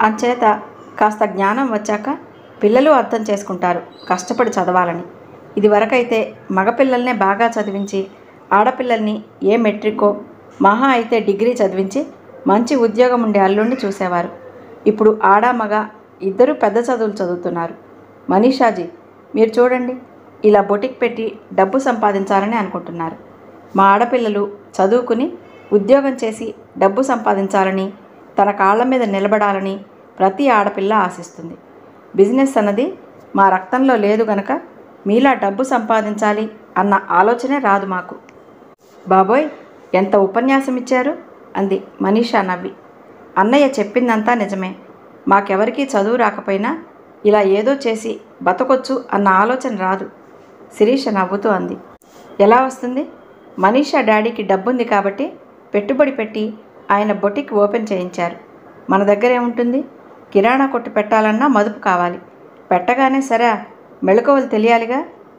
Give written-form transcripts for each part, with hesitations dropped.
అంచేత కాస్త జ్ఞానం వచ్చాక పిల్లలు అర్థం చేసుకుంటారు కష్టపడి చదవాలని. ఇదివరకైతే మగపిల్లల్నే బాగా చదివించి ఆడపిల్లల్ని ఏ మెట్రికో మహా అయితే డిగ్రీ చదివించి మంచి ఉద్యోగం ఉండే అల్లుడిని చూసేవారు. ఇప్పుడు ఆడ మగ ఇద్దరూ పెద్ద చదువులు చదువుతున్నారు. మనీషాజీ, మీరు చూడండి, ఇలా బొటిక్ పెట్టి డబ్బు సంపాదించాలని అనుకుంటున్నారు. మా ఆడపిల్లలు చదువుకుని ఉద్యోగం చేసి డబ్బు సంపాదించాలని, తన కాళ్ళ మీద నిలబడాలని ప్రతి ఆడపిల్ల ఆశిస్తుంది. బిజినెస్ అన్నది మా రక్తంలో లేదు గనక మీలా డబ్బు సంపాదించాలి అన్న ఆలోచనే రాదు మాకు. బాబోయ్, ఎంత ఉపన్యాసం ఇచ్చారు అంది మనీషా నవ్వి. అన్నయ్య చెప్పిందంతా నిజమే. మాకెవరికీ చదువు రాకపోయినా ఇలా ఏదో చేసి బతకొచ్చు అన్న ఆలోచన రాదు. శిరీష నవ్వుతూ అంది. ఎలా వస్తుంది? మనీషా డాడీకి డబ్బుంది కాబట్టి పెట్టుబడి పెట్టి ఆయన బొటిక్ ఓపెన్ చేయించారు. మన దగ్గర ఏముంటుంది? కిరాణా కొట్టు పెట్టాలన్నా మదుపు కావాలి. పెట్టగానే సరే మెళకువలు తెలియాలిగా.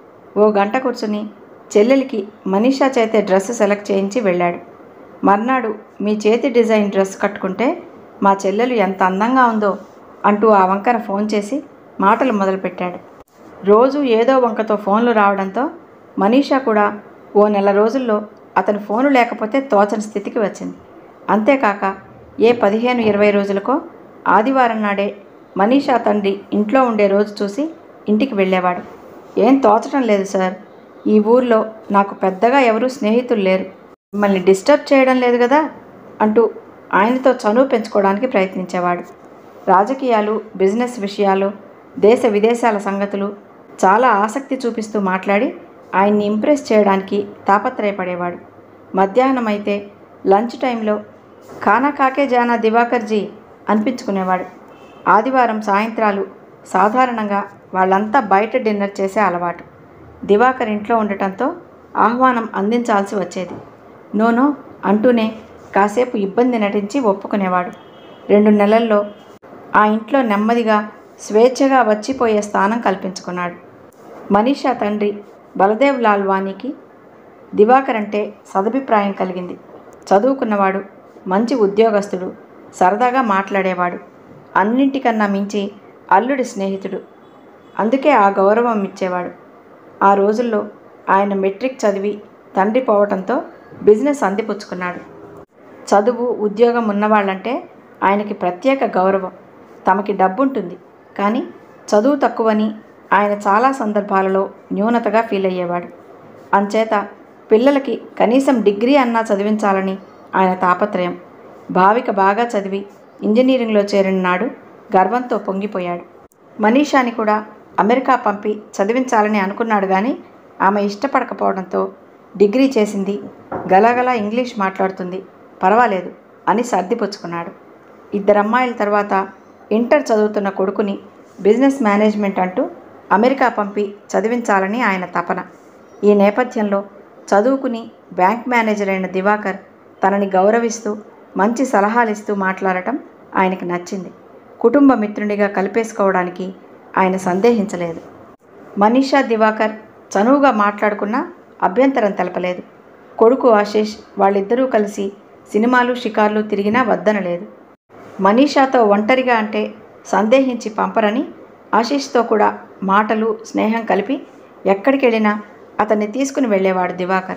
ఓ గంట కూర్చుని చెల్లెలికి మనీషా చేతే డ్రెస్ సెలెక్ట్ చేయించి వెళ్ళాడు. మర్నాడు మీ చేతి డిజైన్ డ్రెస్ కట్టుకుంటే మా చెల్లెలు ఎంత అందంగా ఉందో అంటూ ఆ వంకన ఫోన్ చేసి మాటలు మొదలుపెట్టాడు. రోజు ఏదో వంకతో ఫోన్లు రావడంతో మనీషా కూడా ఓ నెల రోజుల్లో అతని ఫోను లేకపోతే తోచని స్థితికి వచ్చింది. అంతేకాక ఏ 15-20 రోజులకో ఆదివారం నాడే మనీషా తండ్రి ఇంట్లో ఉండే రోజు చూసి ఇంటికి వెళ్ళేవాడు. ఏం తోచడం లేదు సార్, ఈ ఊర్లో నాకు పెద్దగా ఎవరూ స్నేహితులు లేరు, మిమ్మల్ని డిస్టర్బ్ చేయడం లేదు కదా అంటూ ఆయనతో చనువు పెంచుకోవడానికి ప్రయత్నించేవాడు. రాజకీయాలు, బిజినెస్ విషయాలు, దేశ విదేశాల సంగతులు చాలా ఆసక్తి చూపిస్తూ మాట్లాడి ఆయన్ని ఇంప్రెస్ చేయడానికి తాపత్రయపడేవాడు. మధ్యాహ్నం అయితే లంచ్ టైంలో ఖానా కాకే జానా దివాకర్జీ అనిపించుకునేవాడు. ఆదివారం సాయంత్రాలు సాధారణంగా వాళ్ళంతా బయట డిన్నర్ చేసే అలవాటు. దివాకర్ ఇంట్లో ఉండటంతో ఆహ్వానం అందించాల్సి వచ్చేది. నోనో అంటూనే కాసేపు ఇబ్బంది నటించి ఒప్పుకునేవాడు. 2 నెలల్లో ఆ ఇంట్లో నెమ్మదిగా స్వేచ్ఛగా వచ్చిపోయే స్థానం కల్పించుకున్నాడు. మనీషా తండ్రి బలదేవ్ లాల్ వానీకి దివాకర్ అంటే సదభిప్రాయం కలిగింది. చదువుకున్నవాడు, మంచి ఉద్యోగస్తుడు, సరదాగా మాట్లాడేవాడు, అన్నింటికన్నా మించి అల్లుడి స్నేహితుడు. అందుకే ఆ గౌరవం ఇచ్చేవాడు. ఆ రోజుల్లో ఆయన మెట్రిక్ చదివి తండ్రి పోవటంతో బిజినెస్ అందిపుచ్చుకున్నాడు. చదువు, ఉద్యోగం ఉన్నవాళ్ళంటే ఆయనకి ప్రత్యేక గౌరవం. తమకి డబ్బుంటుంది కానీ చదువు తక్కువని ఆయన చాలా సందర్భాలలో న్యూనతగా ఫీల్ అయ్యేవాడు. అంచేత పిల్లలకి కనీసం డిగ్రీ అన్నా చదివించాలని ఆయన తాపత్రయం. భావిక బాగా చదివి ఇంజనీరింగ్లో చేరిన నాడు గర్వంతో పొంగిపోయాడు. మనీషాని కూడా అమెరికా పంపి చదివించాలని అనుకున్నాడు కానీ ఆమె ఇష్టపడకపోవడంతో డిగ్రీ చేసింది, గలగలా ఇంగ్లీష్ మాట్లాడుతుంది, పర్వాలేదు అని సర్దిపుచ్చుకున్నాడు. 2 అమ్మాయిల తర్వాత ఇంటర్ చదువుతున్న కొడుకుని బిజినెస్ మేనేజ్మెంట్ అంటూ అమెరికా పంపి చదివించాలని ఆయన తపన. ఈ నేపథ్యంలో చదువుకుని బ్యాంక్ మేనేజర్ అయిన దివాకర్ తనని గౌరవిస్తూ మంచి సలహాలిస్తూ మాట్లాడటం ఆయనకి నచ్చింది. కుటుంబ మిత్రునిగా కలిపేసుకోవడానికి ఆయన సందేహించలేదు. మనీషా, దివాకర్ చనువుగా మాట్లాడుకున్నా అభ్యంతరం తెలపలేదు. కొడుకు ఆశీష్ వాళ్ళిద్దరూ కలిసి సినిమాలు, షికార్లు తిరిగినా వద్దనలేదు. మనీషాతో ఒంటరిగా అంటే సందేహించి పంపరని ఆశీష్తో కూడా మాటలు, స్నేహం కలిపి ఎక్కడికి వెళ్ళినా అతన్ని తీసుకుని వెళ్ళేవాడు దివాకర్.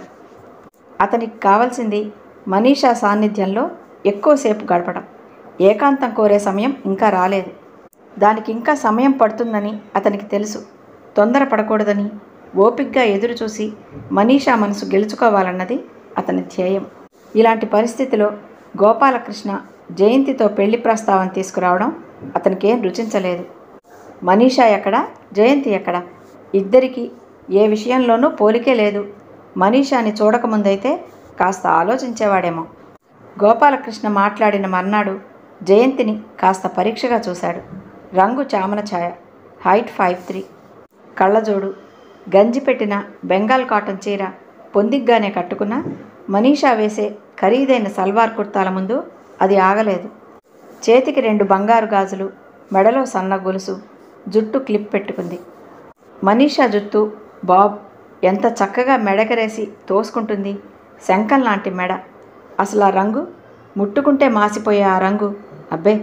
అతనికి కావాల్సింది మనీషా సాన్నిధ్యంలో ఎక్కువసేపు గడపడం. ఏకాంతం కోరే సమయం ఇంకా రాలేదు. దానికి ఇంకా సమయం పడుతుందని అతనికి తెలుసు. తొందరపడకూడదని ఓపిగ్గా ఎదురుచూసి మనీషా మనసు గెలుచుకోవాలన్నది అతని ధ్యేయం. ఇలాంటి పరిస్థితిలో గోపాలకృష్ణ జయంతితో పెళ్లి ప్రస్తావన తీసుకురావడం అతనికేం రుచించలేదు. మనీషా ఎక్కడా, జయంతి ఎక్కడా, ఇద్దరికీ ఏ విషయంలోనూ పోలికే లేదు. మనీషాని చూడకముందైతే కాస్త ఆలోచించేవాడేమో. గోపాలకృష్ణ మాట్లాడిన మర్నాడు జయంతిని కాస్త పరీక్షగా చూశాడు. రంగు చామన ఛాయ, హైట్ 5'3", కళ్ళజోడు, గంజి పెట్టిన బెంగాల్ కాటన్ చీర పొందిగ్గానే కట్టుకున్న మనీషా వేసే ఖరీదైన సల్వార్ కుర్తాల ముందు అది ఆగలేదు. చేతికి 2 బంగారు గాజులు, మెడలో సన్న గొలుసు, జుట్టు క్లిప్ పెట్టుకుంది. మనీషా జుట్టు బాబ్ ఎంత చక్కగా మెడకరేసి తోసుకుంటుంది. శంఖం లాంటి మెడ. అసలు ఆ రంగు, ముట్టుకుంటే మాసిపోయే ఆ రంగు, అబ్బే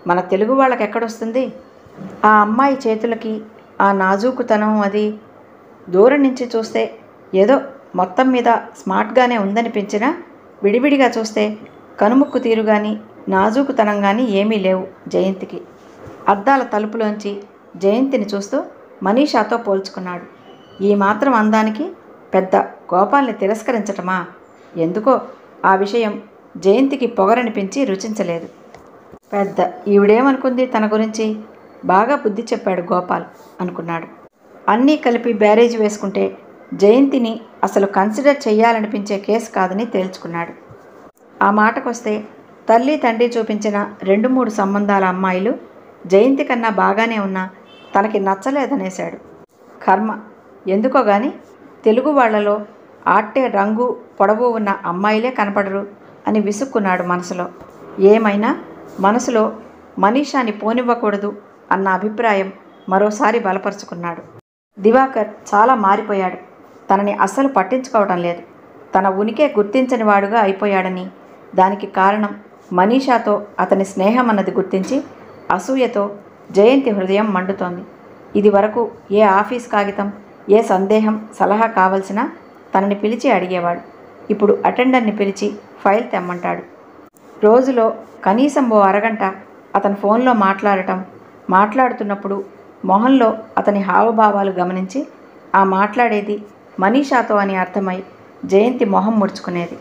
మన తెలుగు వాళ్ళకి ఎక్కడొస్తుంది? ఆ అమ్మాయి చేతులకి ఆ నాజూకుతనం అది దూరం నుంచి చూస్తే ఏదో మొత్తం మీద స్మార్ట్గానే ఉందనిపించినా విడివిడిగా చూస్తే కనుముక్కు తీరు కానీ నాజూకుతనం కానీ ఏమీ లేవు జయంతికి. అద్దాల తలుపులోంచి జయంతిని చూస్తూ మనీషాతో పోల్చుకున్నాడు. ఈ మాత్రం అందానికి పెద్ద గోపాల్ని తిరస్కరించటమా? ఎందుకో ఆ విషయం జయంతికి పొగరనిపించి రుచించలేదు. పెద్ద ఈవిడేమనుకుంది తన గురించి? బాగా బుద్ధి చెప్పాడు గోపాల్ అనుకున్నాడు. అన్నీ కలిపి బ్యారేజ్ వేసుకుంటే జయంతిని అసలు కన్సిడర్ చెయ్యాలనిపించే కేసు కాదని తేల్చుకున్నాడు. ఆ మాటకొస్తే తల్లి తండ్రి చూపించిన 2-3 సంబంధాల అమ్మాయిలు జయంతి కన్నా బాగానే ఉన్నా తనకి నచ్చలేదనేశాడు. కర్మ ఎందుకో గాని తెలుగు వాళ్లలో ఆట్టే రంగు పొడవు ఉన్న అమ్మాయిలే కనపడరు అని విసుక్కున్నాడు మనసులో. ఏమైనా మనసులో మనీషాని పోనివ్వకూడదు అన్న అభిప్రాయం మరోసారి బలపరుచుకున్నాడు. దివాకర్ చాలా మారిపోయాడు. తనని అస్సలు పట్టించుకోవటం లేదు. తన ఉనికే గుర్తించని వాడుగా అయిపోయాడని, దానికి కారణం మనీషాతో అతని స్నేహం అన్నది గుర్తించి అసూయతో జయంతి హృదయం మండుతోంది. ఇది వరకు ఏ ఆఫీస్ కాగితం, ఏ సందేహం సలహా కావలసినా తనని పిలిచి అడిగేవాడు. ఇప్పుడు అటెండర్ని పిలిచి ఫైల్ తెమ్మంటాడు. రోజులో కనీసం ఓ అరగంట అతను ఫోన్లో మాట్లాడుతున్నప్పుడు మొహంలో అతని హావభావాలు గమనించి ఆ మాట్లాడేది మనీషాతో అని అర్థమై జయంతి మొహం ముడుచుకునేది.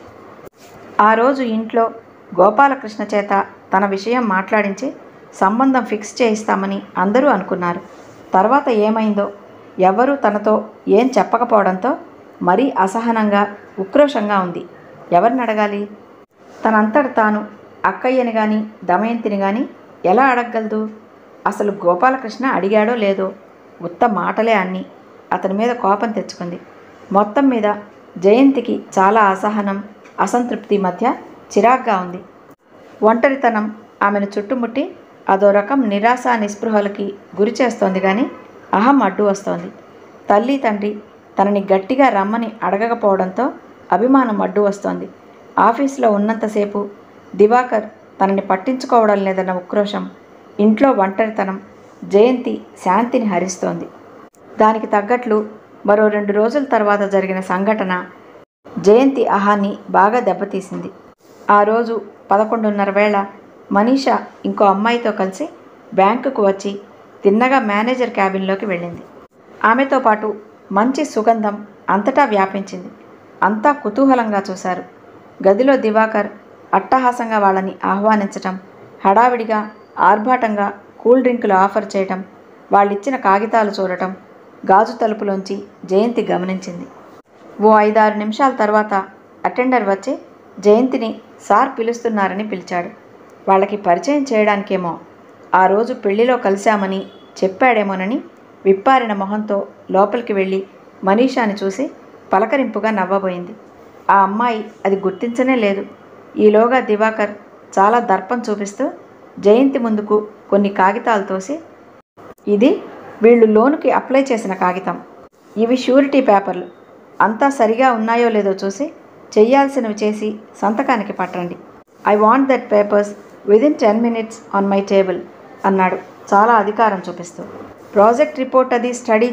ఆ రోజు ఇంట్లో గోపాలకృష్ణ చేత తన విషయం మాట్లాడించి సంబంధం ఫిక్స్ చేయిస్తామని అందరూ అనుకున్నారు. తర్వాత ఏమైందో ఎవరూ తనతో ఏం చెప్పకపోవడంతో మరీ అసహనంగా ఉక్రోషంగా ఉంది. ఎవరిని అడగాలి? తనంతట తాను అక్కయ్యని కానీ దమయంతిని కానీ ఎలా అడగగలదు? అసలు గోపాలకృష్ణ అడిగాడో లేదో ఉత్త మాటలే అన్నీ. అతని మీద కోపం తెచ్చుకుంది. మొత్తం మీద జయంతికి చాలా అసహనం, అసంతృప్తి మధ్య చిరాగ్గా ఉంది. ఒంటరితనం ఆమెను చుట్టుముట్టి అదో రకం నిరాశ నిస్పృహలకి గురి చేస్తోంది కానీ అహం అడ్డు వస్తోంది. తల్లి తండ్రి తనని గట్టిగా రమ్మని అడగకపోవడంతో అభిమానం అడ్డు వస్తోంది. ఆఫీసులో ఉన్నంతసేపు దివాకర్ తనని పట్టించుకోవడం లేదన్న ఉక్రోషం, ఇంట్లో ఒంటరితనం జయంతి శాంతిని హరిస్తోంది. దానికి తగ్గట్లు మరో 2 రోజుల తర్వాత జరిగిన సంఘటన జయంతి అహాన్ని బాగా దెబ్బతీసింది. ఆ రోజు 11:30 వేళ మనీషా ఇంకో అమ్మాయితో కలిసి బ్యాంకుకు వచ్చి తిన్నగా మేనేజర్ క్యాబిన్లోకి వెళ్ళింది. ఆమెతో పాటు మంచి సుగంధం అంతటా వ్యాపించింది. అంతా కుతూహలంగా చూశారు. గదిలో దివాకర్ అట్టహాసంగా వాళ్ళని ఆహ్వానించటం, హడావిడిగా ఆర్భాటంగా కూల్ డ్రింకులు ఆఫర్ చేయటం, వాళ్ళిచ్చిన కాగితాలు చూడటం గాజు తలుపులోంచి జయంతి గమనించింది. ఓ 5-6 నిమిషాల తర్వాత అటెండర్ వచ్చి జయంతిని సార్ పిలుస్తున్నారని పిలిచాడు. వాళ్ళకి పరిచయం చేయడానికేమో, ఆ రోజు పెళ్లిలో కలిశామని చెప్పాడేమోనని విప్పారిన మొహంతో లోపలికి వెళ్ళి మనీషాని చూసి పలకరింపుగా నవ్వబోయింది. ఆ అమ్మాయి అది గుర్తించనే లేదు. ఈలోగా దివాకర్ చాలా దర్పం చూపిస్తూ జయంతి ముందుకు కొన్ని కాగితాలు తోసి, ఇది వీళ్ళు లోనుకి అప్లై చేసిన కాగితం, ఇవి షూరిటీ పేపర్లు, అంతా సరిగా ఉన్నాయో లేదో చూసి చెయ్యాల్సినవి చేసి సంతకానికి పట్టండి. I want that papers within 10 minutes on my table అన్నాడు చాలా అధికారం చూపిస్తూ. ప్రాజెక్ట్ రిపోర్ట్ అది స్టడీ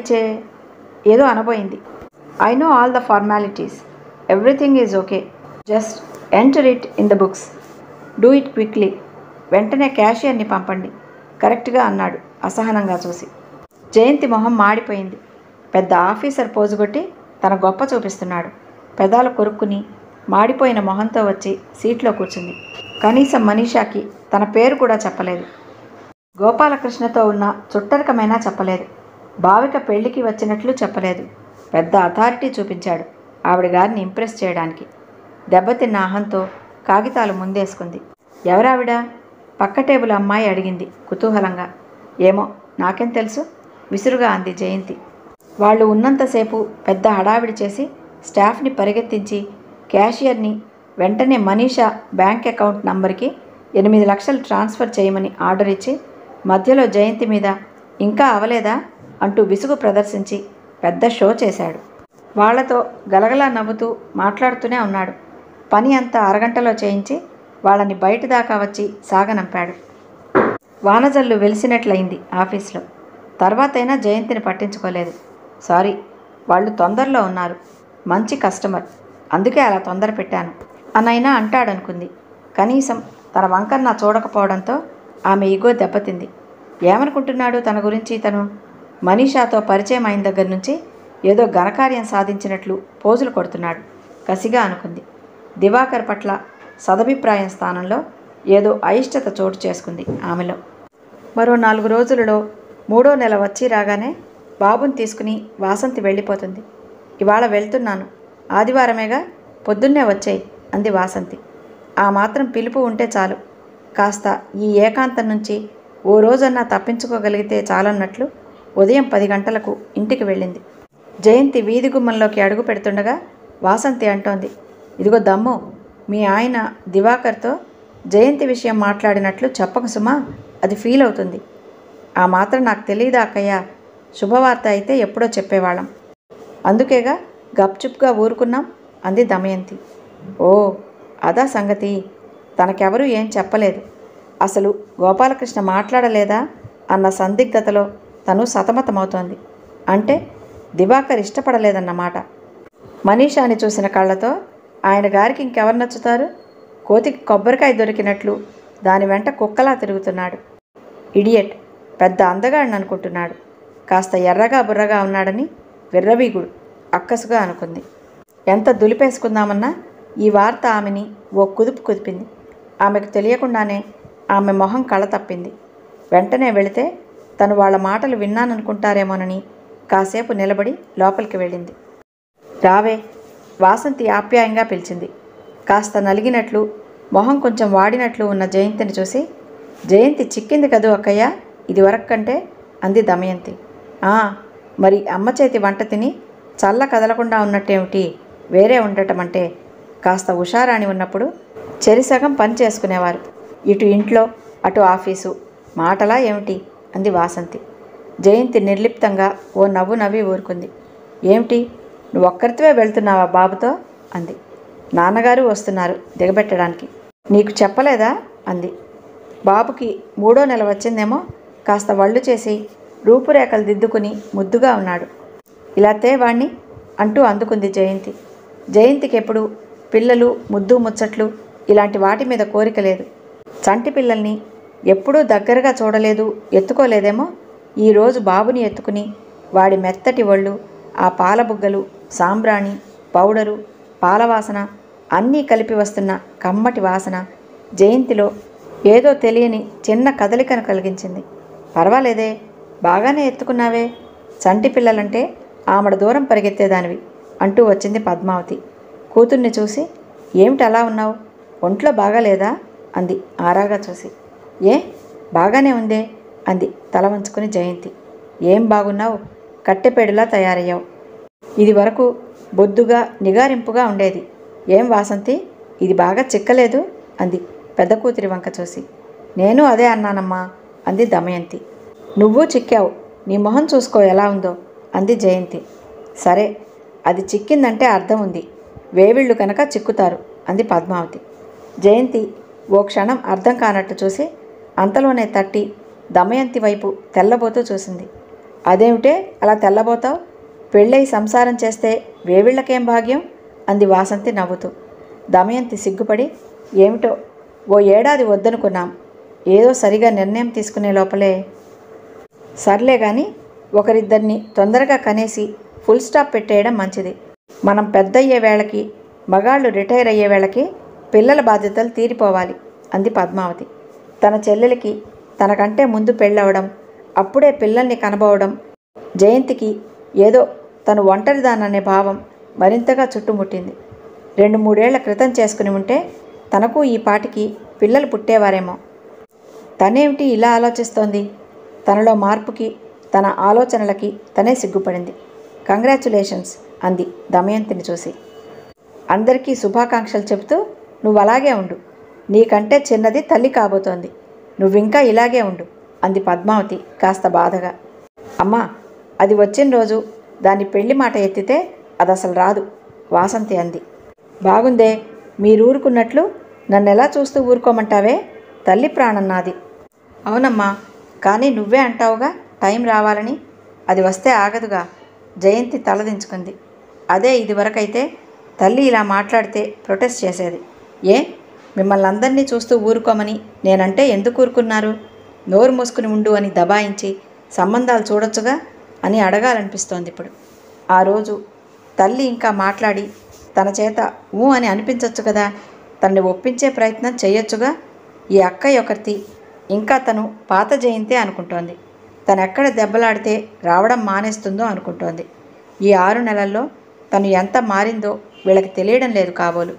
ఏదో అనబోయింది. I know all the formalities, everything is okay, just enter it in the books, do it quickly, వెంటనే క్యాషియర్ని పంపండి కరెక్ట్గా అన్నాడు అసహనంగా చూసి. జయంతి మొహం మాడిపోయింది. పెద్ద ఆఫీసర్ పోజుగొట్టి తన గొప్ప చూపిస్తున్నాడు. పెదాలు కొరుక్కుని మాడిపోయిన మొహంతో వచ్చి సీట్లో కూర్చుంది. కనీసం మనీషాకి తన పేరు కూడా చెప్పలేదు. గోపాలకృష్ణతో ఉన్న చుట్టరికమైనా చెప్పలేదు. భావిక పెళ్లికి వచ్చినట్లు చెప్పలేదు. పెద్ద అథారిటీ చూపించాడు ఆవిడ గారిని ఇంప్రెస్ చేయడానికి. దెబ్బతిన్న అహంతో కాగితాలు ముందేసుకుంది. ఎవరావిడ? పక్క టేబుల్ అమ్మాయి అడిగింది కుతూహలంగా. ఏమో నాకేం తెలుసు, విసురుగా అంది జయంతి. వాళ్ళు ఉన్నంతసేపు పెద్ద హడావిడి చేసి స్టాఫ్ని పరిగెత్తించి క్యాషియర్ని వెంటనే మనీషా బ్యాంక్ అకౌంట్ నంబర్కి 8 లక్షలు ట్రాన్స్ఫర్ చేయమని ఆర్డర్ ఇచ్చి మధ్యలో జయంతి మీద ఇంకా అవలేదా అంటూ విసుగు ప్రదర్శించి పెద్ద షో చేశాడు. వాళ్లతో గలగలా నవ్వుతూ మాట్లాడుతూనే ఉన్నాడు. పని అంతా అరగంటలో చేయించి వాళ్ళని బయట దాకా వచ్చి సాగనంపాడు. వానజల్లు వెలిసినట్లయింది ఆఫీస్లో. తర్వాతైనా జయంతిని పట్టించుకోలేదు. సారీ, వాళ్ళు తొందరలో ఉన్నారు, మంచి కస్టమర్, అందుకే అలా తొందర పెట్టాను అనైనా అంటాడనుకుంది. కనీసం తన వంకన్న చూడకపోవడంతో ఆమె ఈగో దెబ్బతింది. ఏమనుకుంటున్నాడు తన గురించి తను? మనీషాతో పరిచయం అయిన దగ్గర నుంచి ఏదో ఘనకార్యం సాధించినట్లు పోజులు కొడుతున్నాడు కసిగా అనుకుంది. దివాకర్ పట్ల సదభిప్రాయం స్థానంలో ఏదో అయిష్టత చోటు చేసుకుంది ఆమెలో. మరో 4 రోజులలో 3వ నెల వచ్చి రాగానే బాబుని తీసుకుని వాసంతి వెళ్ళిపోతుంది. ఇవాళ వెళ్తున్నాను, ఆదివారమేగా, పొద్దున్నే వచ్చేయి అంది వాసంతి. ఆ మాత్రం పిలుపు ఉంటే చాలు, కాస్త ఈ ఏకాంతం నుంచి ఓ రోజన్నా తప్పించుకోగలిగితే చాలన్నట్లు ఉదయం 10 గంటలకు ఇంటికి వెళ్ళింది. జయంతి వీధి గుమ్మంలోకి అడుగు పెడుతుండగా వాసంతి అంటోంది, ఇదిగో దమ్ము, మీ ఆయన దివాకర్తో జయంతి విషయం మాట్లాడినట్లు చెప్పకు సుమా, అది ఫీల్ అవుతుంది. ఆ మాత్రం నాకు తెలియదా అక్కయ్య? శుభవార్త అయితే ఎప్పుడో చెప్పేవాళ్ళం, అందుకేగా గప్చుప్గా ఊరుకున్నాం అంది దమయంతి. ఓ అదా సంగతి. తనకెవరూ ఏం చెప్పలేదు. అసలు గోపాలకృష్ణ మాట్లాడలేదా అన్న సందిగ్ధతలో తను సతమతమవుతోంది. అంటే దివాకర్ ఇష్టపడలేదన్నమాట. మనీషాని చూసిన కళ్ళతో ఆయన గారికి ఇంకెవరు నచ్చుతారు? కోతికి కొబ్బరికాయ దొరికినట్లు దాని వెంట కుక్కలా తిరుగుతున్నాడు. ఇడియట్, పెద్ద అందగాడిని అనుకుంటున్నాడు. కాస్త ఎర్రగా బుర్రగా ఉన్నాడని విర్రవీగుడు అక్కసుగా అనుకుంది. ఎంత దులిపేసుకుందామన్నా ఈ వార్త ఆమెని ఓ కుదుపు కుదిపింది. ఆమెకు తెలియకుండానే ఆమె మొహం కళ తప్పింది. వెంటనే వెళితే తను వాళ్ళ మాటలు విన్నాననుకుంటారేమోనని కాసేపు నిలబడి లోపలికి వెళ్ళింది. రావే, వాసంతి ఆప్యాయంగా పిలిచింది. కాస్త నలిగినట్లు, మొహం కొంచెం వాడినట్లు ఉన్న జయంతిని చూసి, జయంతి చిక్కింది కదూ అక్కయ్య ఇదివరకు కంటే అంది దమయంతి. మరి అమ్మ చేతి వంట తిని చల్ల కదలకుండా ఉన్నట్టేమిటి, వేరే ఉండటం అంటే? కాస్త ఉషారాణి ఉన్నప్పుడు చెరిసగం పని చేసుకునేవారు. ఇటు ఇంట్లో అటు ఆఫీసు, మాటలా ఏమిటి అంది వాసంతి. జయంతి నిర్లిప్తంగా ఓ నవ్వు నవ్వి ఊరుకుంది. ఏమిటి, నువ్వు ఒక్కరితివే వెళ్తున్నావా బాబుతో అంది. నాన్నగారు వస్తున్నారు దిగబెట్టడానికి. నీకు చెప్పలేదా అంది. బాబుకి 3వ నెల వచ్చిందేమో, కాస్త వళ్ళు చేసి రూపురేఖలు దిద్దుకుని ముద్దుగా ఉన్నాడు. ఇలా తేవాణ్ణి అంటూ అందుకుంది జయంతి. జయంతికి ఎప్పుడు పిల్లలు, ముద్దు ముచ్చట్లు ఇలాంటి వాటి మీద కోరిక లేదు. చంటి పిల్లల్ని ఎప్పుడూ దగ్గరగా చూడలేదు, ఎత్తుకోలేదేమో. ఈరోజు బాబుని ఎత్తుకుని వాడి మెత్తటి ఒళ్ళు, ఆ పాలబుగ్గలు, సాంబ్రాణి, పౌడరు, పాలవాసన అన్నీ కలిపి వస్తున్న కమ్మటి వాసన జయంతిలో ఏదో తెలియని చిన్న కదలికను కలిగించింది. పర్వాలేదే, బాగానే ఎత్తుకున్నావే, చంటి పిల్లలంటే ఆమడ దూరం పరిగెత్తేదానివి అంటూ వచ్చింది పద్మావతి. కూతుర్ని చూసి, ఏమిటి అలా ఉన్నావు, ఒంట్లో బాగాలేదా అంది ఆరాగా చూసి. ఏ, బాగానే ఉందే అంది తల వంచుకుని జయంతి. ఏం బాగున్నావు, కట్టెపేడులా తయారయ్యావు. ఇది వరకు బొద్దుగా నిగారింపుగా ఉండేది. ఏం వాసంతి, ఇది బాగా చిక్కలేదు అంది పెద్ద కూతురి వంక చూసి. నేను అదే అన్నానమ్మా అంది దమయంతి. నువ్వు చిక్కావు, నీ మొహం చూసుకో ఎలా ఉందో అంది జయంతి. సరే, అది చిక్కిందంటే అర్థం ఉంది, వేవిళ్ళు కనుక చిక్కుతారు అంది పద్మావతి. జయంతి ఓ క్షణం అర్థం కానట్టు చూసి అంతలోనే తట్టి దమయంతి వైపు తెల్లబోతూ చూసింది. అదేమిటే అలా తెల్లబోతావు, పెళ్ళై సంసారం చేస్తే వేవిళ్ళకేం భాగ్యం అంది వాసంతి నవ్వుతూ. దమయంతి సిగ్గుపడి, ఏమిటో ఓ ఏడాది వద్దనుకున్నాం, ఏదో సరిగా నిర్ణయం తీసుకునే లోపలే. సర్లే కానీ ఒకరిద్దరిని తొందరగా కనేసి ఫుల్ స్టాప్ పెట్టేయడం మంచిది. మనం పెద్ద అయ్యే వేళకి, మగాళ్ళు రిటైర్ అయ్యే వేళకి పిల్లల బాధ్యతలు తీరిపోవాలి అంది పద్మావతి. తన చెల్లెలికి తనకంటే ముందు పెళ్ళవడం, అప్పుడే పిల్లల్ని కనబోవడం జయంతికి ఏదో తను ఒంటరిదాననే భావం మరింతగా చుట్టుముట్టింది. 2-3 ఏళ్ల క్రితం చేసుకుని ఉంటే తనకు ఈ పాటికి పిల్లలు పుట్టేవారేమో. తనేమిటి ఇలా ఆలోచిస్తోంది? తనలో మార్పుకి, తన ఆలోచనలకి తనే సిగ్గుపడింది. కంగ్రాచ్యులేషన్స్ అంది దమయంతిని చూసి. అందరికీ శుభాకాంక్షలు చెబుతూ నువ్వు అలాగే ఉండు, నీకంటే చిన్నది తల్లి కాబోతోంది, నువ్వింకా ఇలాగే ఉండు అంది పద్మావతి కాస్త బాధగా. అమ్మా, అది వచ్చిన రోజు దాని పెళ్లి మాట ఎత్తితే అది అసలు రాదు వాసంతి అంది. బాగుందే, మీరూరుకున్నట్లు నన్నెలా చూస్తూ ఊరుకోమంటావే, తల్లి ప్రాణం నాది. అవునమ్మా, కానీ నువ్వే అంటావుగా టైం రావాలని. అది వస్తే ఆగదుగా. జయంతి తలదించుకుంది. అదే ఇదివరకైతే తల్లి ఇలా మాట్లాడితే ప్రొటెస్ట్ చేసేది. ఏ, మిమ్మల్ని అందరినీ చూస్తూ ఊరుకోమని నేనంటే ఎందుకు ఊరుకున్నారు? నోరు మూసుకుని ఉండు అని దబాయించి సంబంధాలు చూడొచ్చుగా అని అడగాలనిపిస్తోంది ఇప్పుడు. ఆ రోజు తల్లి ఇంకా మాట్లాడి తన చేత ఊ అని అనిపించవచ్చు కదా. తనని ఒప్పించే ప్రయత్నం చేయొచ్చుగా. ఈ అక్కయ్య ఒకరితి. ఇంకా తను పాత జయంతే అనుకుంటోంది. తనెక్కడ దెబ్బలాడితే రావడం మానేస్తుందో అనుకుంటోంది. ఈ 6 నెలల్లో తను ఎంత మారిందో వీళ్ళకి తెలియడం లేదు కాబోలు.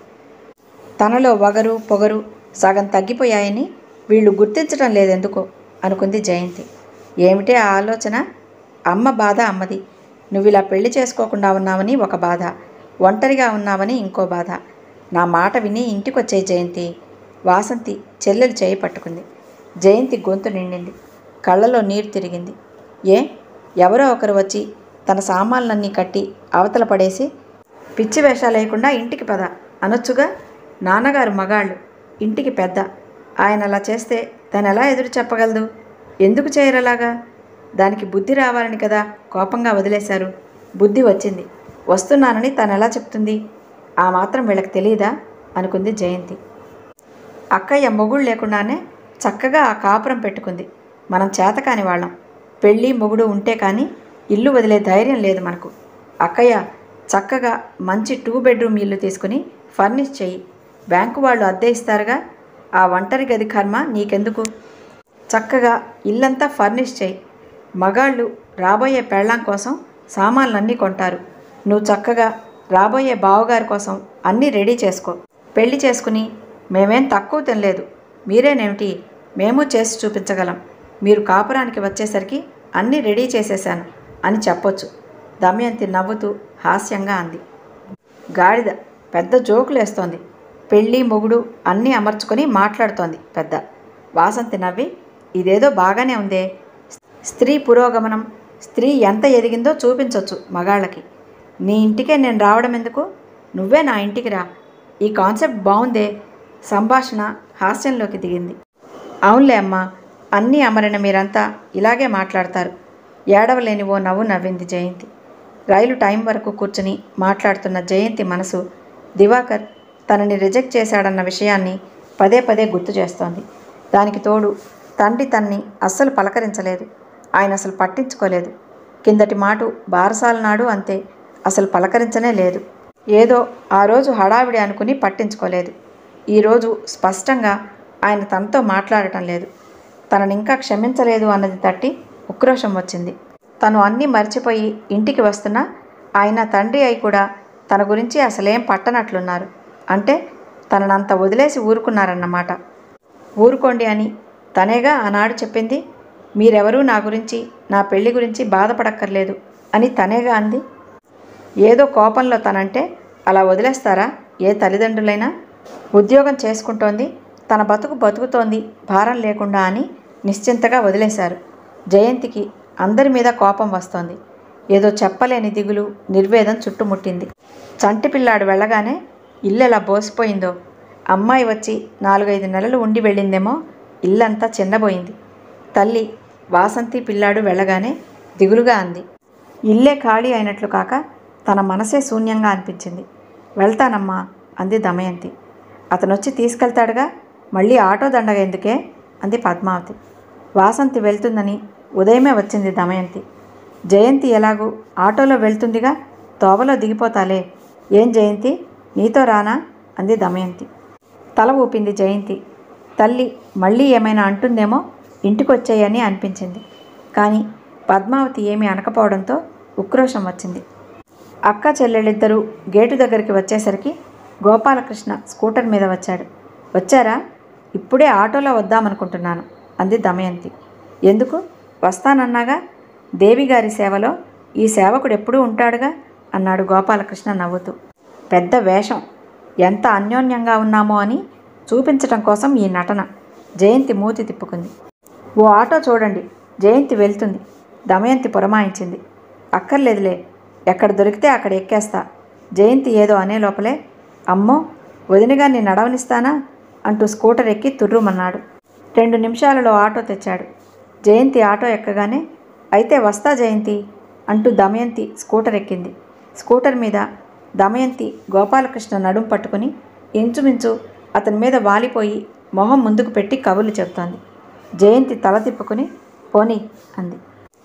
తనలో వగరు పొగరు సగం తగ్గిపోయాయని వీళ్ళు గుర్తించడం లేదెందుకో అనుకుంది జయంతి. ఏమిటే ఆ ఆలోచన? అమ్మ బాధ అమ్మది. నువ్వు ఇలా పెళ్లి చేసుకోకుండా ఉన్నావని ఒక బాధ, ఒంటరిగా ఉన్నావని ఇంకో బాధ. నా మాట విని ఇంటికొచ్చే జయంతి. వాసంతి చెల్లెలు చేయి పట్టుకుంది. జయంతి గొంతు నిండింది. కళ్ళలో నీరు తిరిగింది. ఏ, ఎవరో ఒకరు వచ్చి తన సామాన్లన్నీ కట్టి అవతల పడేసి పిచ్చి వేషాలు లేకుండా ఇంటికి పద అనొచ్చుగా. నాన్నగారు మగాళ్ళు, ఇంటికి పెద్ద. ఆయన అలా చేస్తే తను ఎలా ఎదురు చెప్పగలదు? ఎందుకు చేయరలాగా? దానికి బుద్ధి రావాలని కదా కోపంగా వదిలేశారు. బుద్ధి వచ్చింది. వస్తున్నానని తను ఎలా చెప్తుంది? ఆ మాత్రం వీళ్ళకి తెలియదా అనుకుంది జయంతి. అక్కయ్య మొగుడు లేకుండానే చక్కగా ఆ కాపురం పెట్టుకుంది. మనం చేతకాని వాళ్ళం. పెళ్ళి మొగుడు ఉంటే కానీ ఇల్లు వదిలే ధైర్యం లేదు మనకు. అక్కయ్య, చక్కగా మంచి 2 బెడ్రూమ్ ఇల్లు తీసుకుని ఫర్నిష్ చెయ్యి. బ్యాంకు వాళ్ళు అద్దె ఇస్తారుగా. ఆ ఒంటరి గది కర్మ నీకెందుకు? చక్కగా ఇల్లంతా ఫర్నిష్ చెయ్యి. మగాళ్ళు రాబోయే పెళ్ళాం కోసం సామాన్లన్నీ కొంటారు. నువ్వు చక్కగా రాబోయే బావగారి కోసం అన్నీ రెడీ చేసుకో. పెళ్లి చేసుకుని మేమేం తక్కువ తినలేదు. మీరేనేమిటి, మేము చేసి చూపించగలం. మీరు కాపురానికి వచ్చేసరికి అన్నీ రెడీ చేసేశాను అని చెప్పొచ్చు. దమయంతి నవ్వుతూ హాస్యంగా అంది. గాడిద పెద్ద జోకులేస్తోంది. పెళ్ళి మొగుడు అన్నీ అమర్చుకొని మాట్లాడుతోంది పెద్ద. వాసంతి నవ్వి, ఇదేదో బాగానే ఉందే. స్త్రీ పురోగమనం, స్త్రీ ఎంత ఎదిగిందో చూపించవచ్చు మగాళ్ళకి. నీ ఇంటికే నేను రావడం ఎందుకు? నువ్వే నా ఇంటికి రా. ఈ కాన్సెప్ట్ బాగుందే. సంభాషణ హాస్యంలోకి దిగింది. అవునులే అమ్మా, అన్నీ అమరిన మీరంతా ఇలాగే మాట్లాడతారు. ఏడవలేని ఓ నవ్వు నవ్వింది జయంతి. రైలు టైం వరకు కూర్చుని మాట్లాడుతున్న జయంతి మనసు దివాకర్ తనని రిజెక్ట్ చేశాడన్న విషయాన్ని పదే పదే గుర్తు చేస్తోంది. దానికి తోడు తండ్రి తన్ని అస్సలు పలకరించలేదు. ఆయన అసలు పట్టించుకోలేదు. కిందటి మాటు బారసాల నాడు అంతే, అసలు పలకరించనే లేదు. ఏదో ఆ రోజు హడావిడి అనుకుని పట్టించుకోలేదు. ఈరోజు స్పష్టంగా ఆయన తనతో మాట్లాడటం లేదు. తననింకా క్షమించలేదు అన్నది తట్టి ఉక్రోషం వచ్చింది. తను అన్నీ మర్చిపోయి ఇంటికి వస్తున్నా ఆయన తండ్రి అయి కూడా తన గురించి అసలేం పట్టనట్లున్నారు. అంటే తననంత వదిలేసి ఊరుకున్నారన్నమాట. ఊరుకోండి అని తనేగా ఆనాడు చెప్పింది. మీరెవరూ నా గురించి, నా పెళ్లి గురించి బాధపడక్కర్లేదు అని తనేగా అంది. ఏదో కోపంలో తనంటే అలా వదిలేస్తారా ఏ తల్లిదండ్రులైనా? ఉద్యోగం చేసుకుంటోంది, తన బతుకుతోంది భారం లేకుండా అని నిశ్చింతగా వదిలేశారు. జయంతికి అందరి మీద కోపం వస్తోంది. ఏదో చెప్పలేని దిగులు, నిర్వేదం చుట్టుముట్టింది. చంటి పిల్లాడు వెళ్ళగానే ఇల్లెలా బోసిపోయిందో. అమ్మాయి వచ్చి 4-5 నెలలు ఉండి వెళ్ళిందేమో. ఇల్లంతా చిన్నబోయింది. తల్లి వాసంతి పిల్లాడు వెళ్ళగానే దిగులుగా అంది. ఇల్లే ఖాళీ అయినట్లు కాక తన మనసే శూన్యంగా అనిపించింది. వెళ్తానమ్మా అంది దమయంతి. అతనొచ్చి తీసుకెళ్తాడుగా, మళ్ళీ ఆటో దండగ ఎందుకే అంది పద్మావతి. వాసంతి వెళ్తుందని ఉదయమే వచ్చింది దమయంతి. జయంతి ఎలాగూ ఆటోలో వెళ్తుందిగా, తోవలో దిగిపోతాలే. ఏం జయంతి, నీతో రానా అంది దమయంతి. తల ఊపింది జయంతి. తల్లి మళ్ళీ ఏమైనా అంటుందేమో ఇంటికొచ్చేయని అనిపించింది. కానీ పద్మావతి ఏమీ అనకపోవడంతో ఉక్రోషం వచ్చింది. అక్క చెల్లెళ్ళిద్దరూ గేటు దగ్గరికి వచ్చేసరికి గోపాలకృష్ణ స్కూటర్ మీద వచ్చాడు. వచ్చారా? ఇప్పుడే ఆటోలో వద్దామనుకుంటున్నాను అంది దమయంతి. ఎందుకు? వస్తానన్నాగా. దేవిగారి సేవలో ఈ సేవకుడు ఎప్పుడూ ఉంటాడుగా అన్నాడు గోపాలకృష్ణ నవ్వుతూ. పెద్ద వేషం. ఎంత అన్యోన్యంగా ఉన్నామో అని చూపించటం కోసం ఈ నటన. జయంతి మూతి తిప్పుకుంది. ఓ ఆటో చూడండి, జయంతి వెళ్తుంది దమయంతి పురమాయించింది. అక్కర్లేదులే, ఎక్కడ దొరికితే అక్కడ ఎక్కేస్తా. జయంతి ఏదో అనే లోపలే, అమ్మో వదినగా నీ నడవనిస్తానా అంటూ స్కూటర్ ఎక్కి తుర్రుమన్నాడు. 2 నిమిషాలలో ఆటో తెచ్చాడు. జయంతి ఆటో ఎక్కగానే, అయితే వస్తా జయంతి అంటూ దమయంతి స్కూటర్ ఎక్కింది. స్కూటర్ మీద దమయంతి గోపాలకృష్ణ నడుం పట్టుకుని ఇంచుమించు అతని మీద వాలిపోయి మొహం ముందుకు పెట్టి కబుర్లు చెబుతోంది. జయంతి తల తిప్పుకుని పోనీ అంది.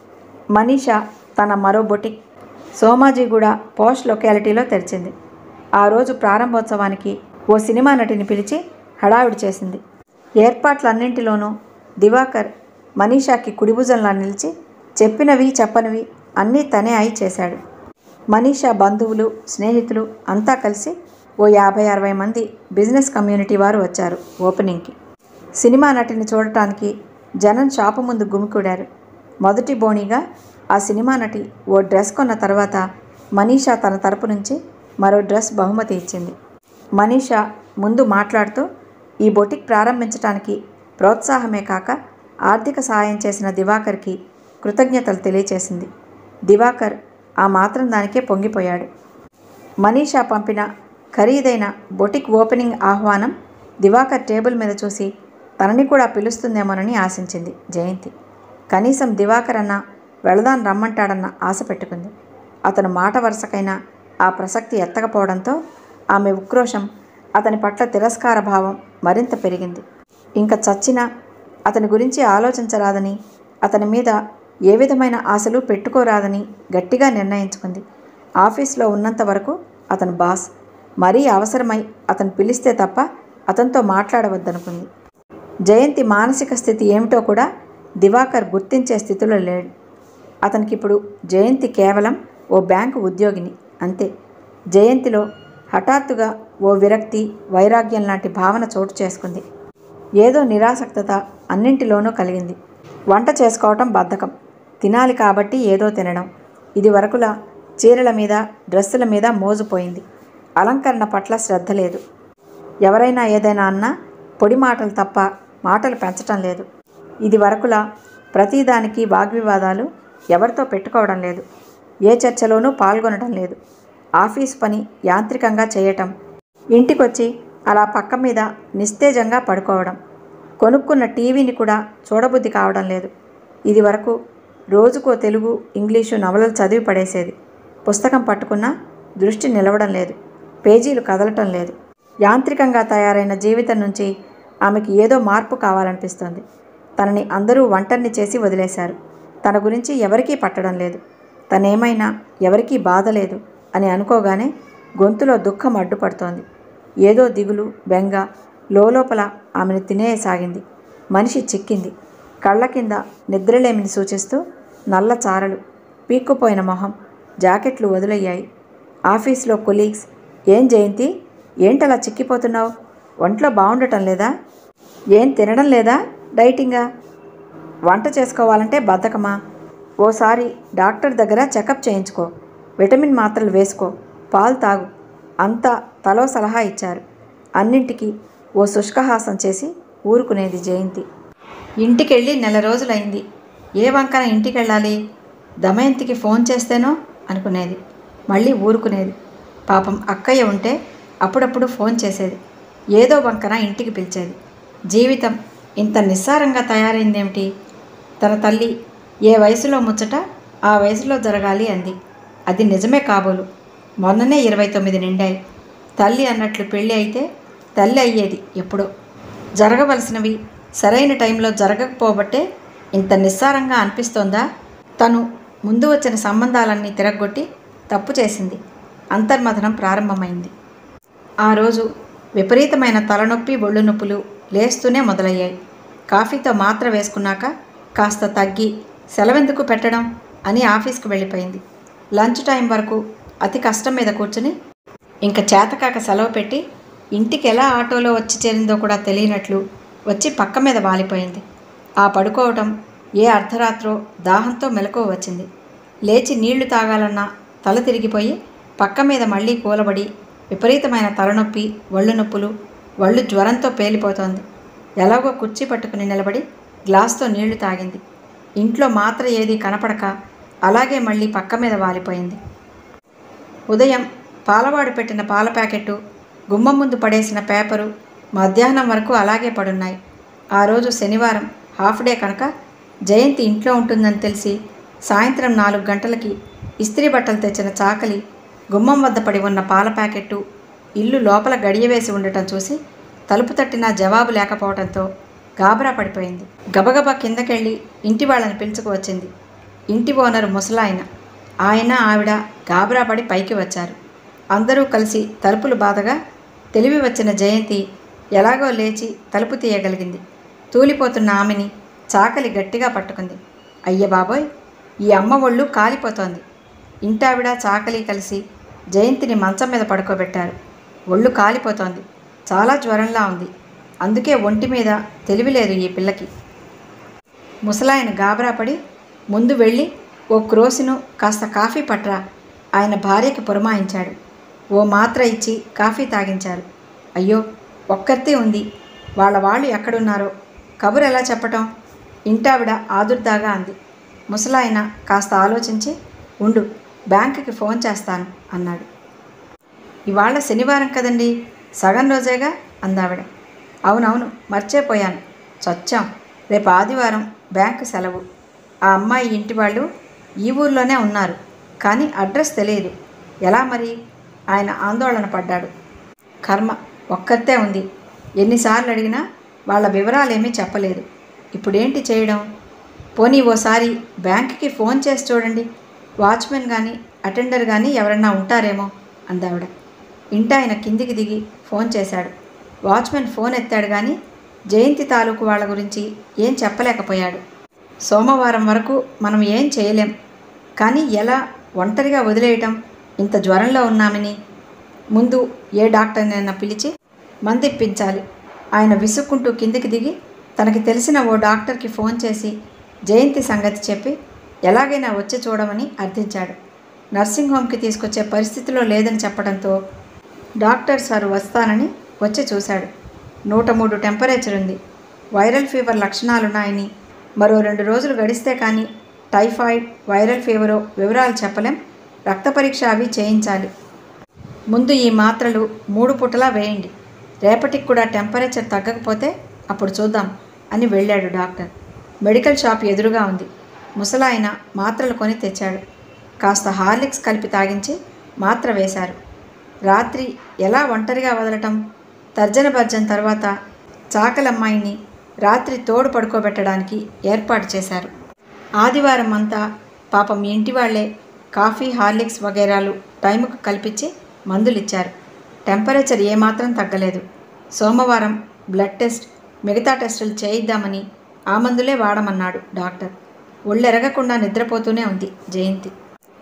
మనీషా తన మరో బొటిక్ సోమాజిగూడ పోస్ట్ లొకాలిటీలో తెరిచింది. ఆ రోజు ప్రారంభోత్సవానికి ఓ సినిమా నటిని పిలిచి హడావిడి చేసింది. ఏర్పాట్లన్నింటిలోనూ దివాకర్ మనీషాకి కుడిభుజంలా నిలిచి చెప్పినవి చెప్పనివి అన్నీ తనే అయి చేశాడు. మనీషా బంధువులు స్నేహితులు అంతా కలిసి ఓ 50-60 మంది బిజినెస్ కమ్యూనిటీ వారు వచ్చారు ఓపెనింగ్కి. సినిమా నటిని చూడటానికి జనం షాపు ముందు గుమికూడారు. మొదటి బోణీగా ఆ సినిమా నటి ఓ డ్రెస్ కొన్న తర్వాత మనీషా తన తరపు నుంచి మరో డ్రెస్ బహుమతి ఇచ్చింది. మనీషా ముందు మాట్లాడుతూ ఈ బొటిక్ ప్రారంభించడానికి ప్రోత్సాహమే కాక ఆర్థిక సహాయం చేసిన దివాకర్కి కృతజ్ఞతలు తెలియచేసింది. దివాకర్ ఆ మాత్రం దానికే పొంగిపోయాడు. మనీషా పంపిన ఖరీదైన బొటిక్ ఓపెనింగ్ ఆహ్వానం దివాకర్ టేబుల్ మీద చూసి తనని కూడా పిలుస్తుందేమోనని ఆశించింది జయంతి. కనీసం దివాకర్ అన్న వెళదాన్ రమ్మంటాడన్న ఆశ పెట్టుకుంది. అతను మాట వరుసకైనా ఆ ప్రసక్తి ఎత్తకపోవడంతో ఆమె ఉక్రోషం, అతని పట్ల తిరస్కార భావం మరింత పెరిగింది. ఇంకా చచ్చినా అతని గురించి ఆలోచించరాదని, అతని మీద ఏ విధమైన ఆశలు పెట్టుకోరాదని గట్టిగా నిర్ణయించుకుంది. ఆఫీస్లో ఉన్నంత వరకు అతను బాస్, మరీ అవసరమై అతను పిలిస్తే తప్ప అతనితో మాట్లాడవద్దనుకుంది. జయంతి మానసిక స్థితి ఏమిటో కూడా దివాకర్ గుర్తించే స్థితిలో లేడు. అతనికిప్పుడు జయంతి కేవలం ఓ బ్యాంకు ఉద్యోగిని అంతే. జయంతిలో హఠాత్తుగా ఓ విరక్తి, వైరాగ్యం లాంటి భావన చోటు చేసుకుంది. ఏదో నిరాసక్తత అన్నింటిలోనూ కలిగింది. వంట చేసుకోవటం బద్ధకం, తినాలి కాబట్టి ఏదో తినడం. ఇది వరకులా చీరల మీద డ్రెస్సుల మీద మోజుపోయింది. అలంకరణ పట్ల శ్రద్ధ లేదు. ఎవరైనా ఏదైనా అన్నా పొడి మాటలు తప్ప మాటలు పెంచటం లేదు. ఇది వరకులా ప్రతిదానికి వాగ్వివాదాలు, ఎవరితో పెట్టుకోవడం లేదు. ఏ చర్చలోనూ పాల్గొనడం లేదు. ఆఫీసు పని యాంత్రికంగా చేయటం, ఇంటికొచ్చి అలా పక్క మీద నిస్తేజంగా పడుకోవడం. కొనుక్కున్న టీవీని కూడా చూడబుద్ధి కావడం లేదు. ఇది వరకు రోజుకో తెలుగు ఇంగ్లీషు నవలలు చదివి పడేసేది. పుస్తకం పట్టుకున్నా దృష్టి నిలవడం లేదు. పేజీలు కదలటం లేదు. యాంత్రికంగా తయారైన జీవితం నుంచి ఆమెకి ఏదో మార్పు కావాలనిపిస్తోంది. తనని అందరూ ఒంటరిని చేసి వదిలేశారు. తన గురించి ఎవరికీ పట్టడం లేదు. తనేమైనా ఎవరికీ బాధ లేదు అని అనుకోగానే గొంతులో దుఃఖం అడ్డుపడుతోంది. ఏదో దిగులు, బెంగ లోపల ఆమెను తినేయసాగింది. మనిషి చిక్కింది. కళ్ళ కింద నిద్రలేమిని సూచిస్తూ నల్ల చారలు, పీక్కుపోయిన మొహం, జాకెట్లు వదిలయ్యాయి. ఆఫీస్లో కొలీగ్స్, ఏం జయంతి, ఏంటలా చిక్కిపోతున్నావు? ఒంట్లో బాగుండటం లేదా? ఏం తినడం లేదా? డైటింగా? వంట చేసుకోవాలంటే బద్ధకమా? ఓసారి డాక్టర్ దగ్గర చెకప్ చేయించుకో, విటమిన్ మాత్రలు వేసుకో, పాలు తాగు అంతా తలో సలహా ఇచ్చారు. అన్నింటికీ ఓ శుష్కహాసం చేసి ఊరుకునేది జయంతి. ఇంటికెళ్ళి 1 రోజులైంది. ఏ వంకన ఇంటికెళ్ళాలి? దమయంతికి ఫోన్ చేస్తేనో అనుకునేది. మళ్ళీ ఊరుకునేది. పాపం అక్కయ్య ఉంటే అప్పుడప్పుడు ఫోన్ చేసేది. ఏదో వంకన ఇంటికి పిలిచేది. జీవితం ఇంత నిస్సారంగా తయారైందేమిటి? తన తల్లి ఏ వయసులో ముచ్చట ఆ వయసులో జరగాలి అంది. అది నిజమే కాబోలు. మొన్ననే 29 నిండాయి. తల్లి అన్నట్లు పెళ్ళి అయితే తల్లి అయ్యేది ఎప్పుడో. జరగవలసినవి సరైన టైంలో జరగకపోబట్టే ఇంత నిస్సారంగా అనిపిస్తోందా? తను ముందు వచ్చిన సంబంధాలన్నీ తిరగొట్టి తప్పు చేసింది. అంతర్మథనం ప్రారంభమైంది. ఆ రోజు విపరీతమైన తలనొప్పి, ఒళ్ళు నొప్పులు లేస్తూనే మొదలయ్యాయి. కాఫీతో మాత్ర వేసుకున్నాక కాస్త తగ్గి సెలవెందుకు పెట్టడం అని ఆఫీస్కి వెళ్ళిపోయింది. లంచ్ టైం వరకు అతి కష్టం మీద కూర్చుని ఇంకా చేతకాక సెలవు పెట్టి ఇంటికి ఎలా ఆటోలో వచ్చి చేరిందో కూడా తెలియనట్లు వచ్చి పక్క మీద వాలిపోయింది. ఆ పడుకోవటం ఏ అర్ధరాత్రో దాహంతో మెలకువ వచ్చింది. లేచి నీళ్లు తాగాలన్నా తల తిరిగిపోయి పక్క మీద మళ్ళీ కూలబడి విపరీతమైన తలనొప్పి, ఒళ్ళు నొప్పులు, ఒళ్ళు జ్వరంతో పేలిపోతోంది. ఎలాగో కుర్చీ పట్టుకుని నిలబడి గ్లాస్తో నీళ్లు తాగింది. ఇంట్లో మాత్ర ఏదీ కనపడక అలాగే మళ్ళీ పక్క మీద వాలిపోయింది. ఉదయం పాలవాడు పెట్టిన పాల ప్యాకెట్టు, గుమ్మం ముందు పడేసిన పేపరు మధ్యాహ్నం వరకు అలాగే పడున్నాయి. ఆ రోజు శనివారం హాఫ్ డే కనుక జయంతి ఇంట్లో ఉంటుందని తెలిసి సాయంత్రం 4 గంటలకి ఇస్త్రీ బట్టలు తెచ్చిన చాకలి గుమ్మం వద్ద పడి ఉన్న పాల ప్యాకెట్టు ఇల్లు లోపల గడియవేసి ఉండటం చూసి తలుపు తట్టినా జవాబు లేకపోవడంతో గాబరా పడిపోయింది. గబగబా కిందకెళ్ళి ఇంటి వాళ్ళని పిలుచుకువచ్చింది. ఇంటి ఓనరు ముసలాయన. ఆయన ఆవిడ గాబరా పడి పైకి వచ్చారు. అందరూ కలిసి తలుపులు బాధగా తెలివి వచ్చిన జయంతి ఎలాగో లేచి తలుపు తీయగలిగింది. తూలిపోతున్న ఆమెని చాకలి గట్టిగా పట్టుకుంది. అయ్య బాబోయ్, ఈ అమ్మ ఒళ్ళు కాలిపోతోంది. ఇంటావిడ చాకలి కలిసి జయంతిని మంచం మీద పడుకోబెట్టారు. ఒళ్ళు కాలిపోతోంది, చాలా జ్వరంలా ఉంది. అందుకే ఒంటి మీద తెలివి లేదు ఈ పిల్లకి. ముసలాయన గాబరాపడి ముందు వెళ్ళి ఓ క్రోసిను కాస్త కాఫీ పట్రా ఆయన భార్యకి పురమాయించాడు. ఓ మాత్ర ఇచ్చి కాఫీ తాగించారు. అయ్యో, ఒక్కర్తే ఉంది. వాళ్ళు ఎక్కడున్నారో కబురు ఎలా చెప్పటం? ఇంటావిడ ఆదుర్దాగా అంది. ముసలాయన కాస్త ఆలోచించి ఉండు, బ్యాంకుకి ఫోన్ చేస్తాను అన్నాడు. ఇవాళ శనివారం కదండి, సగం రోజేగా అందావిడ. అవునవును, మర్చిపోయాను, చచ్చాం. రేపు ఆదివారం, బ్యాంకు సెలవు. ఆ అమ్మాయి ఇంటి వాళ్ళు ఈ ఊర్లోనే ఉన్నారు, కానీ అడ్రస్ తెలియదు. ఎలా మరి? ఆయన ఆందోళన పడ్డాడు. కర్మ, ఒక్కతే ఉంది. ఎన్నిసార్లు అడిగినా వాళ్ళ వివరాలేమీ చెప్పలేదు. ఇప్పుడేంటి చేయడం? పోనీ ఓసారి బ్యాంకుకి ఫోన్ చేసి చూడండి. వాచ్మెన్ కానీ అటెండర్ కానీ ఎవరన్నా ఉంటారేమో అందావిడ. ఇంటాయన కిందికి దిగి ఫోన్ చేశాడు. వాచ్మెన్ ఫోన్ ఎత్తాడు కానీ జయంతి తాలూకు వాళ్ళ గురించి ఏం చెప్పలేకపోయాడు. సోమవారం వరకు మనం ఏం చేయలేం, కానీ ఎలా ఒంటరిగా వదిలేయటం? ఇంత జ్వరంలో ఉన్నామని ముందు ఏ డాక్టర్నైనా పిలిచి మందిప్పించాలి. ఆయన విసుక్కుంటూ కిందికి దిగి తనకి తెలిసిన ఓ డాక్టర్కి ఫోన్ చేసి జయంతి సంగతి చెప్పి ఎలాగైనా వచ్చి చూడమని అర్థించాడు. నర్సింగ్ హోమ్కి తీసుకొచ్చే పరిస్థితిలో లేదని చెప్పడంతో డాక్టర్ సార్ వస్తానని వచ్చి చూశాడు. 103 టెంపరేచర్ ఉంది. వైరల్ ఫీవర్ లక్షణాలున్నాయని, మరో 2 రోజులు గడిస్తే కానీ టైఫాయిడ్, వైరల్ ఫీవరో వివరాలు చెప్పలేం. రక్త పరీక్ష అవి చేయించాలి. ముందు ఈ మాత్రలు 3 పూటలా వేయండి. రేపటికి కూడా టెంపరేచర్ తగ్గకపోతే అప్పుడు చూద్దాం అని వెళ్ళాడు డాక్టర్. మెడికల్ షాప్ ఎదురుగా ఉంది. ముసలాయన మాత్రలు కొని తెచ్చాడు. కాస్త హార్లిక్స్ కలిపి తాగించి మాత్ర వేశారు. రాత్రి ఎలా ఒంటరిగా వదలటం? తర్జన భర్జన తర్వాత చాకలమ్మాయిని రాత్రి తోడు పడుకోబెట్టడానికి ఏర్పాటు చేశారు. ఆదివారం అంతా పాపం ఇంటి వాళ్లే కాఫీ, హార్లిక్స్ వగైరాలు టైముకు కల్పించి మందులిచ్చారు. టెంపరేచర్ ఏమాత్రం తగ్గలేదు. సోమవారం బ్లడ్ టెస్ట్, మిగతా టెస్టులు చేయిద్దామని ఆ మందులే వాడమన్నాడు డాక్టర్. ఒళ్ళెరగకుండా నిద్రపోతూనే ఉంది జయంతి.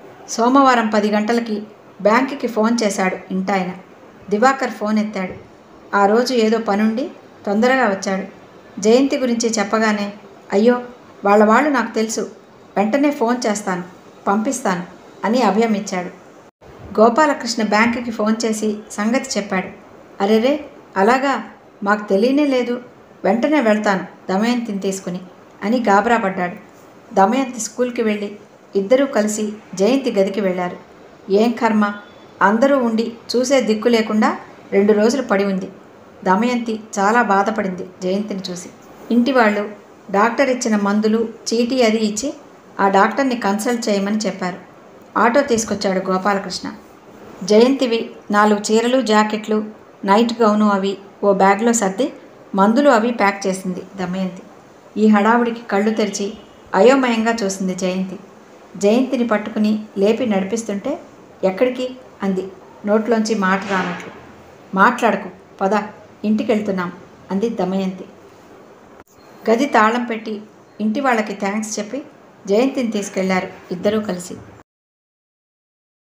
సోమవారం 10 గంటలకి బ్యాంకుకి ఫోన్ చేశాడు ఇంటాయన. దివాకర్ ఫోన్ ఎత్తాడు. ఆ రోజు ఏదో పనుండి తొందరగా వచ్చాడు. జయంతి గురించి చెప్పగానే అయ్యో, వాళ్ళు నాకు తెలుసు, వెంటనే ఫోన్ చేస్తాను, పంపిస్తాను అని అభయం ఇచ్చాడు. గోపాలకృష్ణ బ్యాంకుకి ఫోన్ చేసి సంగతి చెప్పాడు. అరెరే, అలాగా, మాకు తెలియనే లేదు, వెంటనే వెళ్తాను దమయంతిని తీసుకుని అని గాబరా పడ్డాడు. దమయంతి స్కూల్కి వెళ్ళి ఇద్దరూ కలిసి జయంతి గదికి వెళ్ళారు. ఏం కర్మ, అందరూ ఉండి చూసే దిక్కు లేకుండా 2 రోజులు పడి ఉంది. దమయంతి చాలా బాధపడింది జయంతిని చూసి. ఇంటి వాళ్ళు డాక్టర్ ఇచ్చిన మందులు, చీటీ అది ఇచ్చి ఆ డాక్టర్ని కన్సల్ట్ చేయమని చెప్పారు. ఆటో తీసుకొచ్చాడు గోపాలకృష్ణ. జయంతివి 4 చీరలు, జాకెట్లు, నైట్ గౌను అవి ఓ బ్యాగ్లో సర్ది మందులు అవి ప్యాక్ చేసింది దమయంతి. ఈ హడావుడికి కళ్ళు తెరిచి అయోమయంగా చూసింది జయంతి. జయంతిని పట్టుకుని లేపి నడిపిస్తుంటే ఎక్కడికి అంది నోట్లోంచి మాట రానట్లు. మాట్లాడకు, పద, ఇంటికెళ్తున్నాం అంది దమయంతి. గది తాళం పెట్టి ఇంటి వాళ్ళకి థ్యాంక్స్ చెప్పి జయంతిని తీసుకెళ్లారు ఇద్దరూ కలిసి.